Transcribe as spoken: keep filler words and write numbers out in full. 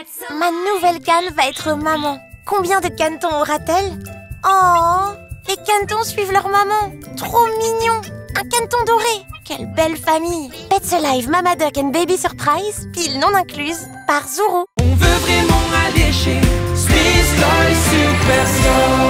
Ma nouvelle canne va être maman. Combien de canetons aura-t-elle? Oh, les canetons suivent leur maman. Trop mignon. Un caneton doré. Quelle belle famille. Pets Alive, Mama Duck and Baby Surprise, pile non incluse, par Zuru. On veut vraiment aller chez Swiss Toy Superstore.